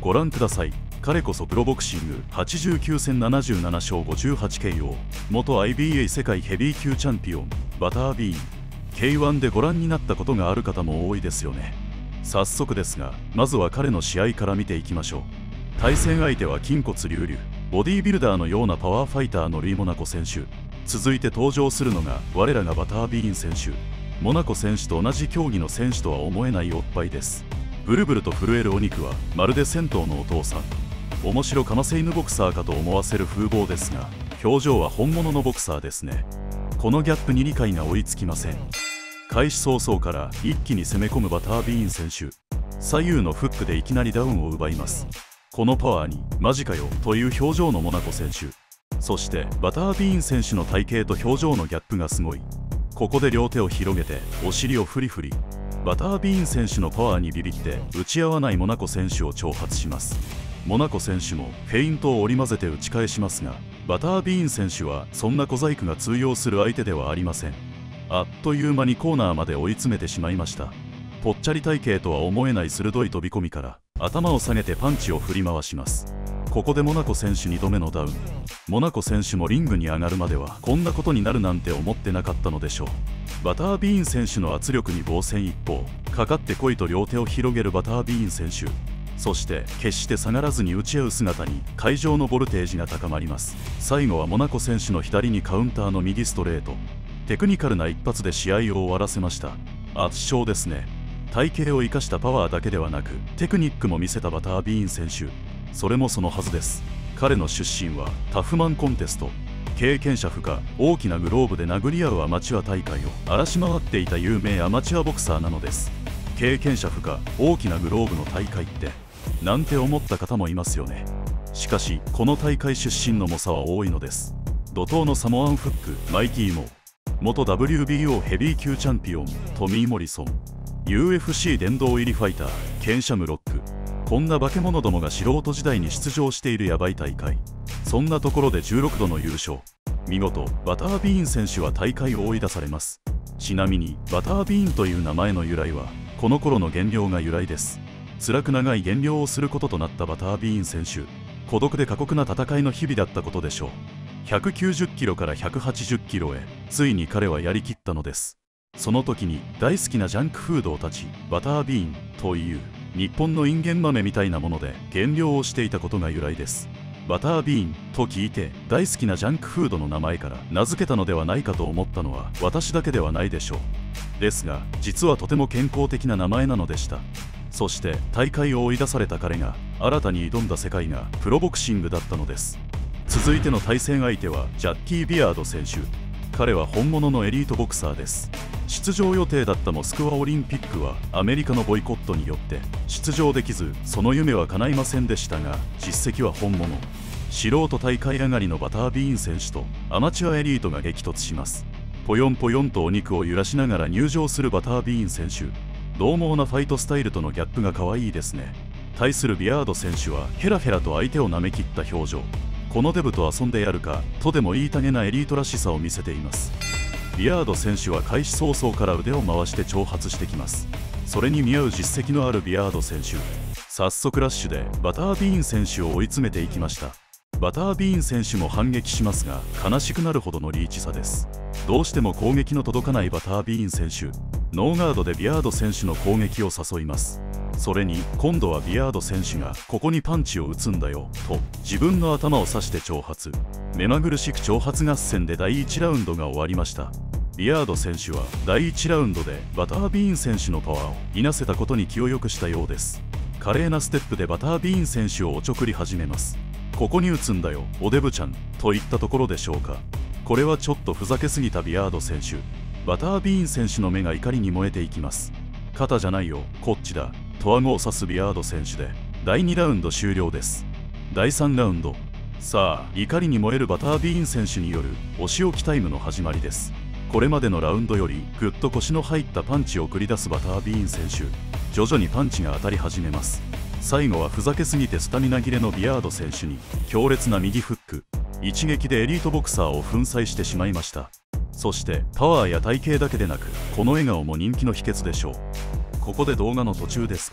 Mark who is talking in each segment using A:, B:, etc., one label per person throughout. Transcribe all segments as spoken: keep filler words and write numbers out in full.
A: ご覧ください。彼こそプロボクシングはちじゅうきゅうせんななじゅうななしょう ごじゅうはちケーオー、 元 アイビーエー 世界ヘビー級チャンピオンバタービーン。 ケーワン でご覧になったことがある方も多いですよね。早速ですが、まずは彼の試合から見ていきましょう。対戦相手は筋骨隆々、ボディービルダーのようなパワーファイターのルイ・モナコ選手。続いて登場するのが我らがバタービーン選手。モナコ選手と同じ競技の選手とは思えないおっぱいです。ブルブルと震えるお肉はまるで銭湯のお父さん。面白かませ犬ボクサーかと思わせる風貌ですが、表情は本物のボクサーですね。このギャップに理解が追いつきません。開始早々から一気に攻め込むバタービーン選手。左右のフックでいきなりダウンを奪います。このパワーにマジかよという表情のモナコ選手。そしてバタービーン選手の体型と表情のギャップがすごい。ここで両手を広げてお尻をフリフリ。バタービーン選手のパワーにビビって打ち合わないモナコ選手を挑発します。モナコ選手もフェイントを織り交ぜて打ち返しますが、バタービーン選手はそんな小細工が通用する相手ではありません。あっという間にコーナーまで追い詰めてしまいました。ぽっちゃり体型とは思えない鋭い飛び込みから頭を下げてパンチを振り回します。ここでモナコ選手にどめのダウン。モナコ選手もリングに上がるまではこんなことになるなんて思ってなかったのでしょう。バタービーン選手の圧力に防戦一方、かかってこいと両手を広げるバタービーン選手。そして決して下がらずに打ち合う姿に会場のボルテージが高まります。最後はモナコ選手の左にカウンターの右ストレート。テクニカルな一発で試合を終わらせました。圧勝ですね。体型を生かしたパワーだけではなくテクニックも見せたバタービーン選手。それもそのはずです。彼の出身はタフマンコンテスト。経験者不可、大きなグローブで殴り合うアマチュア大会を荒らし回っていた有名アマチュアボクサーなのです。経験者不可、大きなグローブの大会ってなんて思った方もいますよね。しかしこの大会出身の猛者は多いのです。怒涛のサモアンフックマイティーモー、元 ダブリュービーオー ヘビー級チャンピオントミー・モリソン、 ユーエフシー 殿堂入りファイターケン・シャムロック。こんな化け物どもが素人時代に出場しているヤバい大会。そんなところでじゅうろくどの優勝。見事バタービーン選手は大会を追い出されます。ちなみにバタービーンという名前の由来はこの頃の減量が由来です。辛く長い減量をすることとなったバタービーン選手。孤独で過酷な戦いの日々だったことでしょう。ひゃくきゅうじゅっキロからひゃくはちじゅっキロへついに彼はやりきったのです。その時に大好きなジャンクフードを断ち、バタービーンという日本のインゲン豆みたいなもので減量をしていたことが由来です。バタービーンと聞いて大好きなジャンクフードの名前から名付けたのではないかと思ったのは私だけではないでしょう。ですが実はとても健康的な名前なのでした。そして大会を追い出された彼が新たに挑んだ世界がプロボクシングだったのです。続いての対戦相手はジャッキー・ビアード選手。彼は本物のエリートボクサーです。出場予定だったモスクワオリンピックはアメリカのボイコットによって出場できず、その夢は叶いませんでしたが実績は本物。素人大会上がりのバタービーン選手とアマチュアエリートが激突します。ポヨンポヨンとお肉を揺らしながら入場するバタービーン選手。獰猛なファイトスタイルとのギャップが可愛いですね。対するビアード選手はヘラヘラと相手を舐めきった表情。このデブと遊んでやるかとでも言いたげなエリートらしさを見せています。ビアード選手は開始早々から腕を回して挑発してきます。それに見合う実績のあるビアード選手。早速ラッシュでバタービーン選手を追い詰めていきました。バタービーン選手も反撃しますが悲しくなるほどのリーチ差です。どうしても攻撃の届かないバタービーン選手。ノーガードでビアード選手の攻撃を誘います。それに今度はビアード選手がここにパンチを打つんだよと自分の頭を刺して挑発。目まぐるしく挑発合戦でだいいちラウンドが終わりました。ビアード選手はだいいちラウンドでバタービーン選手のパワーをいなせたことに気を良くしたようです。華麗なステップでバタービーン選手をおちょくり始めます。ここに打つんだよおデブちゃんといったところでしょうか。これはちょっとふざけすぎたビアード選手。バタービーン選手の目が怒りに燃えていきます。肩じゃないよこっちだと顎を刺すビアード選手でだいにラウンド終了です。だいさんラウンド。さあ怒りに燃えるバタービーン選手によるお仕置きタイムの始まりです。これまでのラウンドよりぐっと腰の入ったパンチを繰り出すバタービーン選手。徐々にパンチが当たり始めます。最後はふざけすぎてスタミナ切れのビアード選手に強烈な右フック。一撃でエリートボクサーを粉砕してしまいました。そしてパワーや体型だけでなくこの笑顔も人気の秘訣でしょう。ここで動画の途中ですが、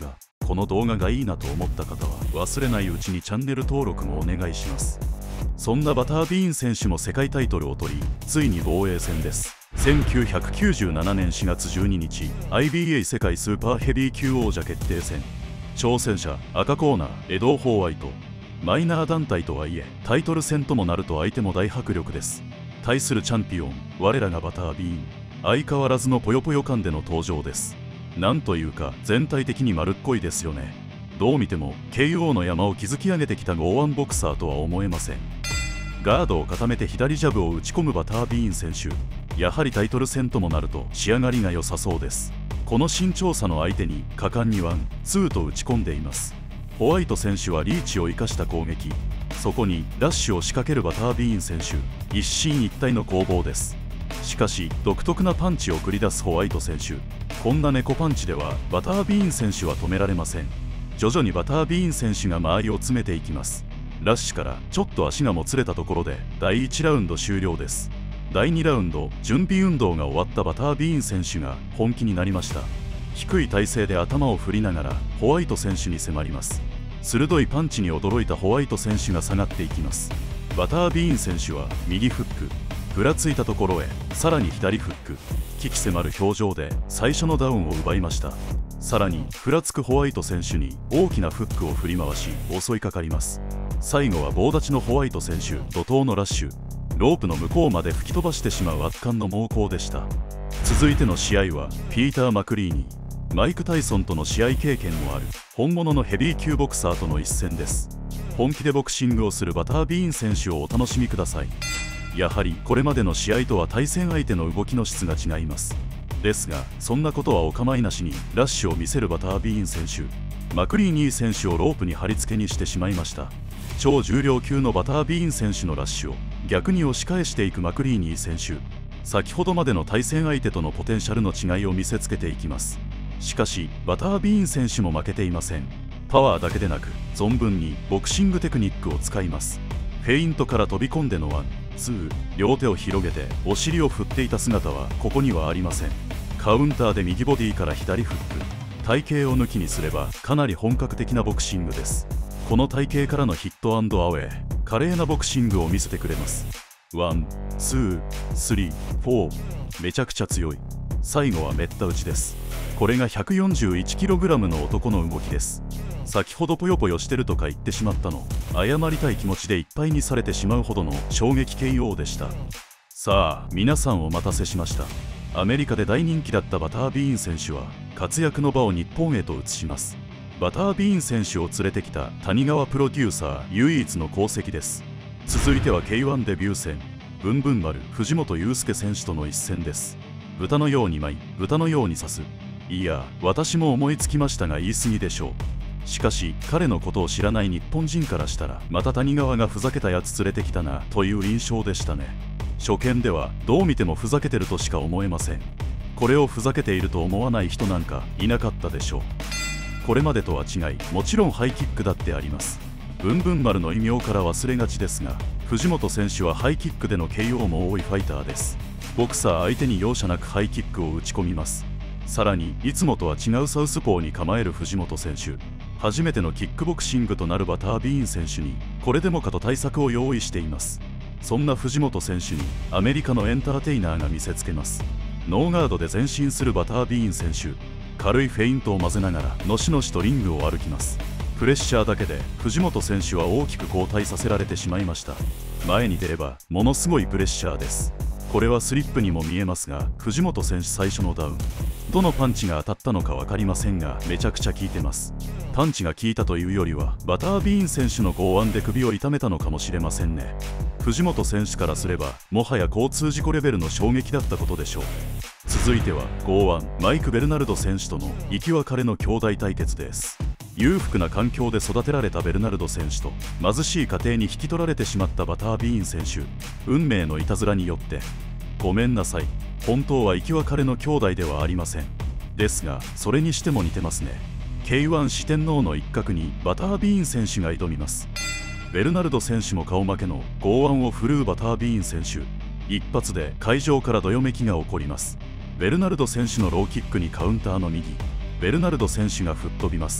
A: この動画がいいなと思った方は忘れないうちにチャンネル登録もお願いします。そんなバタービーン選手も世界タイトルを取り、ついに防衛戦です。せんきゅうひゃくきゅうじゅうななねんしがつじゅうににち アイビーエー 世界スーパーヘビー級王者決定戦。挑戦者赤コーナーエドー・ホワイト。マイナー団体とはいえタイトル戦ともなると相手も大迫力です。対するチャンピオン我らがバタービーン、相変わらずのぽよぽよ感での登場です。なんというか全体的に丸っこいですよね。どう見ても ケーオー の山を築き上げてきた剛腕ボクサーとは思えません。ガードを固めて左ジャブを打ち込むバタービーン選手、やはりタイトル戦ともなると仕上がりが良さそうです。この身長差の相手に果敢にワン、ツーと打ち込んでいます。ホワイト選手はリーチを生かした攻撃、そこにラッシュを仕掛けるバタービーン選手、一進一退の攻防です。しかし独特なパンチを繰り出すホワイト選手、こんな猫パンチではバタービーン選手は止められません。徐々にバタービーン選手が周りを詰めていきます。ラッシュからちょっと足がもつれたところでだいいちラウンド終了です。だいにラウンド準備運動が終わったバタービーン選手が本気になりました。低い体勢で頭を振りながらホワイト選手に迫ります。鋭いパンチに驚いたホワイト選手が下がっていきます。バタービーン選手は右フック、ふらついたところへさらに左フック、鬼気迫る表情で最初のダウンを奪いました。さらにふらつくホワイト選手に大きなフックを振り回し襲いかかります。最後は棒立ちのホワイト選手、怒涛のラッシュ、ロープの向こうまで吹き飛ばしてしまう圧巻の猛攻でした。続いての試合はピーター・マクリーニー、マイク・タイソンとの試合経験もある本物のヘビー級ボクサーとの一戦です。本気でボクシングをするバタービーン選手をお楽しみください。やはりこれまでの試合とは対戦相手の動きの質が違います。ですがそんなことはお構いなしにラッシュを見せるバタービーン選手、マクリーニー選手をロープに貼り付けにしてしまいました。超重量級のバタービーン選手のラッシュを逆に押し返していくマクリーニー選手、先ほどまでの対戦相手とのポテンシャルの違いを見せつけていきます。しかしバタービーン選手も負けていません。パワーだけでなく存分にボクシングテクニックを使います。フェイントから飛び込んでのワン、ツー、両手を広げてお尻を振っていた姿はここにはありません。カウンターで右ボディから左フック、体型を抜きにすればかなり本格的なボクシングです。この体型からのヒットアンドアウェイ、華麗なボクシングを見せてくれます。ワン、ツー、スリー、フォー、めちゃくちゃ強い。最後はめった打ちです。これが ひゃくよんじゅういちキログラム の男の動きです。先ほどぽよぽよしてるとか言ってしまったの、謝りたい気持ちでいっぱいにされてしまうほどの衝撃 ケーオー でした。さあ皆さんお待たせしました。アメリカで大人気だったバタービーン選手は活躍の場を日本へと移します。バタービーン選手を連れてきた谷川プロデューサー唯一の功績です。続いては ケーワン デビュー戦、ブンブン丸藤本裕介選手との一戦です。豚のように舞い豚のように刺す、いや私も思いつきましたが言い過ぎでしょう。しかし彼のことを知らない日本人からしたらまた谷川がふざけたやつ連れてきたなという印象でしたね。初見ではどう見てもふざけてるとしか思えません。これをふざけていると思わない人なんかいなかったでしょう。これまでとは違いもちろんハイキックだってあります。ブンブン丸の異名から忘れがちですが藤本選手はハイキックでの ケーオー も多いファイターです。ボクサー相手に容赦なくハイキックを打ち込みます。さらにいつもとは違うサウスポーに構える藤本選手、初めてのキックボクシングとなるバタービーン選手にこれでもかと対策を用意しています。そんな藤本選手にアメリカのエンターテイナーが見せつけます。ノーガードで前進するバタービーン選手、軽いフェイントを混ぜながらのしのしとリングを歩きます。プレッシャーだけで藤本選手は大きく後退させられてしまいました。前に出ればものすごいプレッシャーです。これはスリップにも見えますが藤本選手最初のダウン、どのパンチが当たったのか分かりませんがめちゃくちゃ効いてます。パンチが効いたというよりはバタービーン選手の剛腕で首を痛めたのかもしれませんね。藤本選手からすればもはや交通事故レベルの衝撃だったことでしょう。続いては剛腕マイク・ベルナルド選手との生き別れの兄弟対決です。裕福な環境で育てられたベルナルド選手と貧しい家庭に引き取られてしまったバタービーン選手、運命のいたずらによってごめんなさい、本当は生き別れの兄弟ではありません。ですがそれにしても似てますね。 ケーワン 四天王の一角にバタービーン選手が挑みます。ベルナルド選手も顔負けの剛腕を振るうバタービーン選手、一発で会場からどよめきが起こります。ベルナルド選手のローキックにカウンターの右、ベルナルド選手が吹っ飛びます。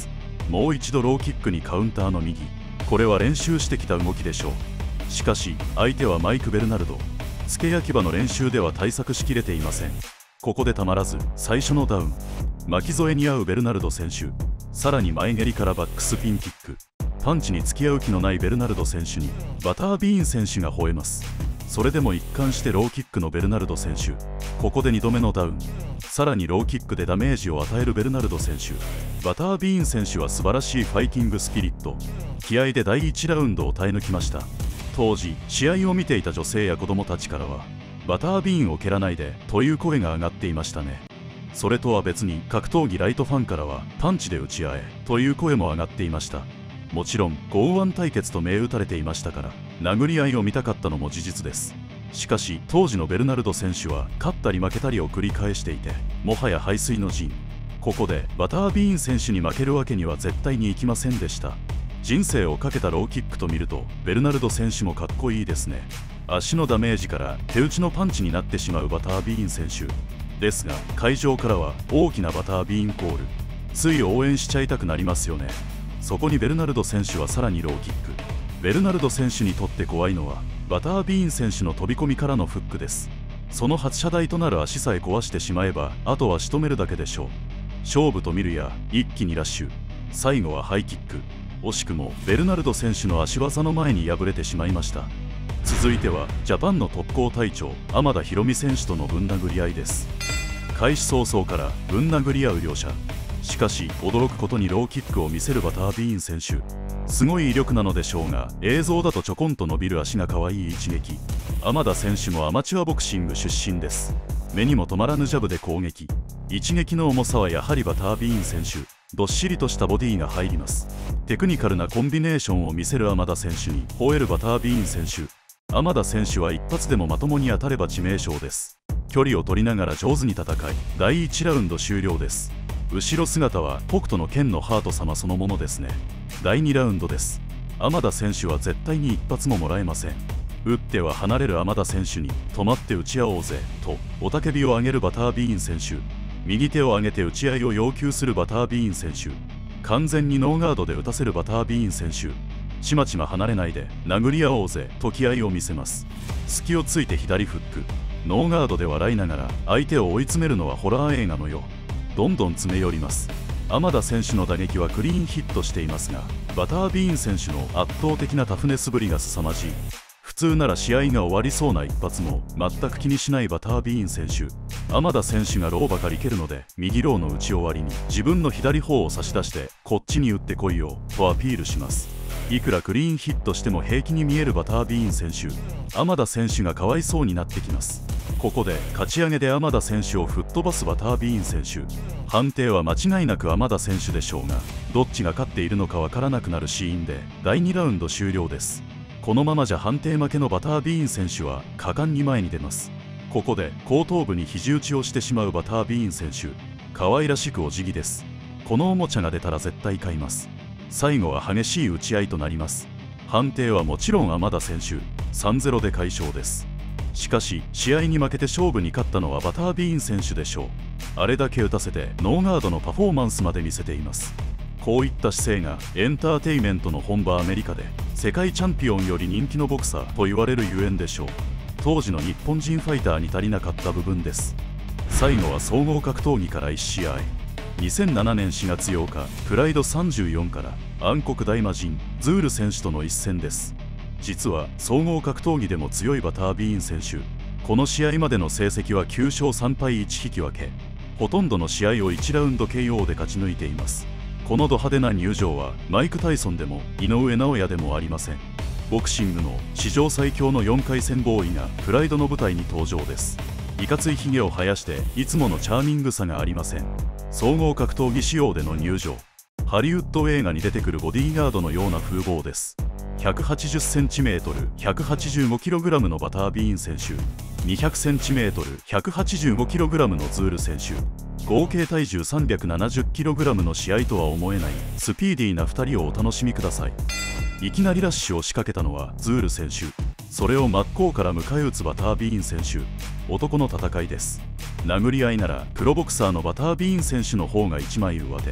A: もう一度ローキックにカウンターの右。これは練習してきた動きでしょう。しかし相手はマイク・ベルナルド。付け焼き場の練習では対策しきれていません。ここでたまらず最初のダウン。巻き添えに遭うベルナルド選手。さらに前蹴りからバックスピンキック。パンチに付き合う気のないベルナルド選手にバタービーン選手が吠えます。それでも一貫してローキックのベルナルド選手。ここでにどめのダウン。さらにローキックでダメージを与えるベルナルド選手。バタービーン選手は素晴らしいファイティングスピリット。気合でだいいちラウンドを耐え抜きました。当時試合を見ていた女性や子供たちからはバタービーンを蹴らないでという声が上がっていましたね。それとは別に格闘技ライトファンからはパンチで打ち合えという声も上がっていました。もちろん剛腕対決と銘打たれていましたから殴り合いを見たかったのも事実です。しかし当時のベルナルド選手は勝ったり負けたりを繰り返していてもはや背水の陣。ここでバタービーン選手に負けるわけには絶対にいきませんでした。人生をかけたローキックと見るとベルナルド選手もかっこいいですね。足のダメージから手打ちのパンチになってしまうバタービーン選手ですが、会場からは大きなバタービーンコール。つい応援しちゃいたくなりますよね。そこにベルナルド選手はさらにローキック。ベルナルド選手にとって怖いのはバタービーン選手の飛び込みからのフックです。その発射台となる足さえ壊してしまえばあとは仕留めるだけでしょう。勝負と見るや一気にラッシュ。最後はハイキック。惜しくもベルナルド選手の足技の前に敗れてしまいました。続いてはジャパンの特攻隊長天田博美選手とのぶん殴り合いです。開始早々からぶん殴り合う両者。しかし驚くことにローキックを見せるバタービーン選手。すごい威力なのでしょうが映像だとちょこんと伸びる足が可愛い一撃。天田選手もアマチュアボクシング出身です。目にも止まらぬジャブで攻撃。一撃の重さはやはりバタービーン選手。どっしりとしたボディが入ります。テクニカルなコンビネーションを見せる天田選手に吠えるバタービーン選手。天田選手は一発でもまともに当たれば致命傷です。距離を取りながら上手に戦いだいいちラウンド終了です。後ろ姿は北斗の拳のハート様そのものですね。だいにラウンドです。天田選手は絶対に一発ももらえません。打っては離れる天田選手に止まって打ち合おうぜと雄たけびを上げるバタービーン選手。右手を上げて打ち合いを要求するバタービーン選手。完全にノーガードで打たせるバタービーン選手。ちまちま離れないで殴り合おうぜと気合を見せます。隙をついて左フック。ノーガードで笑いながら相手を追い詰めるのはホラー映画のよう。どんどん詰め寄ります。天田選手の打撃はクリーンヒットしていますがバタービーン選手の圧倒的なタフネスぶりが凄まじい。普通なら試合が終わりそうな一発も全く気にしないバタービーン選手。天田選手がローばかり蹴るので右ローの打ち終わりに自分の左方を差し出してこっちに打ってこいよとアピールします。いくらクリーンヒットしても平気に見えるバタービーン選手。天田選手がかわいそうになってきます。ここでかち上げで天田選手を吹っ飛ばすバタービーン選手。判定は間違いなく天田選手でしょうがどっちが勝っているのかわからなくなるシーンでだいにラウンド終了です。このままじゃ判定負けのバタービーン選手は果敢に前に出ます。ここで後頭部に肘打ちをしてしまうバタービーン選手。可愛らしくお辞儀です。このおもちゃが出たら絶対買います。最後は激しい打ち合いとなります。判定はもちろん天田選手 さんたいゼロ で快勝です。しかし試合に負けて勝負に勝ったのはバタービーン選手でしょう。あれだけ打たせてノーガードのパフォーマンスまで見せています。こういった姿勢がエンターテイメントの本場アメリカで世界チャンピオンより人気のボクサーと言われるゆえんでしょう。当時の日本人ファイターに足りなかった部分です。最後は総合格闘技からいち試合。にせんななねんしがつようかプライドさんじゅうよんから暗黒大魔神ズール選手との一戦です。実は総合格闘技でも強いバタービーン選手。この試合までの成績はきゅうしょうさんぱいいち引き分け。ほとんどの試合をいちラウンド ケーオー で勝ち抜いています。このド派手な入場はマイク・タイソンでも井上尚弥でもありません。ボクシングの史上最強のよんかい戦ボーイがプライドの舞台に登場です。いかついひげを生やしていつものチャーミングさがありません。総合格闘技仕様での入場。ハリウッド映画に出てくるボディーガードのような風貌です。ひゃくはちじゅっセンチメートル ひゃくはちじゅうごキログラム のバタービーン選手、にひゃくセンチメートル ひゃくはちじゅうごキログラム のズール選手、合計体重 さんびゃくななじゅっキログラム の試合とは思えないスピーディーなふたりをお楽しみください。いきなりラッシュを仕掛けたのはズール選手。それを真っ向から迎え撃つバタービーン選手。男の戦いです。殴り合いならプロボクサーのバタービーン選手の方がいちまい上手。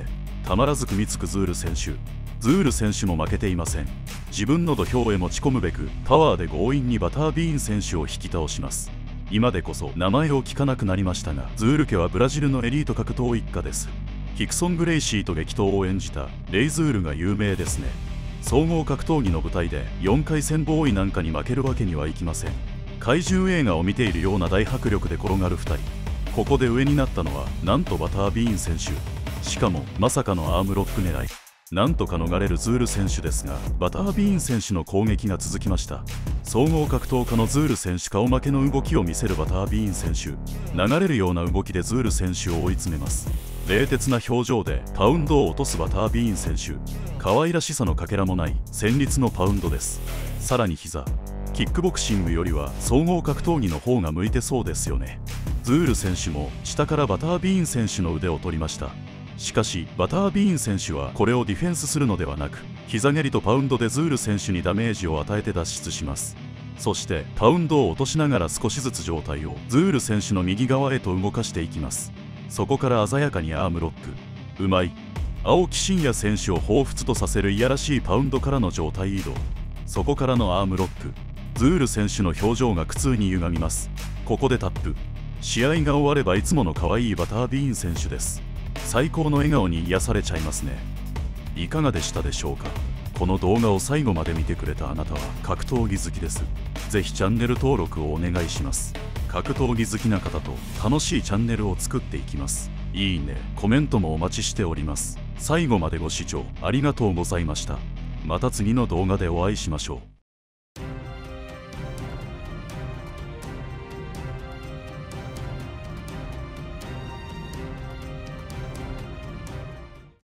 A: たまらず組みつくズール選手。ズール選手も負けていません。自分の土俵へ持ち込むべくパワーで強引にバタービーン選手を引き倒します。今でこそ名前を聞かなくなりましたが、ズール家はブラジルのエリート格闘一家です。ヒクソン・グレイシーと激闘を演じたレイズールが有名ですね。総合格闘技の舞台でよんかい戦ボーイなんかに負けるわけにはいきません。怪獣映画を見ているような大迫力で転がるふたり。ここで上になったのはなんとバタービーン選手。しかもまさかのアームロック狙い。なんとか逃れるズール選手ですが、バタービーン選手の攻撃が続きました。総合格闘家のズール選手顔負けの動きを見せるバタービーン選手。流れるような動きでズール選手を追い詰めます。冷徹な表情でパウンドを落とすバタービーン選手。可愛らしさのかけらもない戦慄のパウンドです。さらに膝。キックボクシングよりは総合格闘技の方が向いてそうですよね。ズール選手も下からバタービーン選手の腕を取りました。しかしバタービーン選手はこれをディフェンスするのではなく、膝蹴りとパウンドでズール選手にダメージを与えて脱出します。そしてパウンドを落としながら少しずつ状態をズール選手の右側へと動かしていきます。そこから鮮やかにアームロック。うまい。青木真也選手を彷彿とさせるいやらしいパウンドからの状態移動。そこからのアームロック。ズール選手の表情が苦痛に歪みます。ここでタップ。試合が終わればいつもの可愛いバタービーン選手です。最高の笑顔に癒されちゃいますね。いかがでしたでしょうか。この動画を最後まで見てくれたあなたは格闘技好きです。ぜひチャンネル登録をお願いします。格闘技好きな方と楽しいチャンネルを作っていきます。いいね、コメントもお待ちしております。最後までご視聴ありがとうございました。また次の動画でお会いしましょう。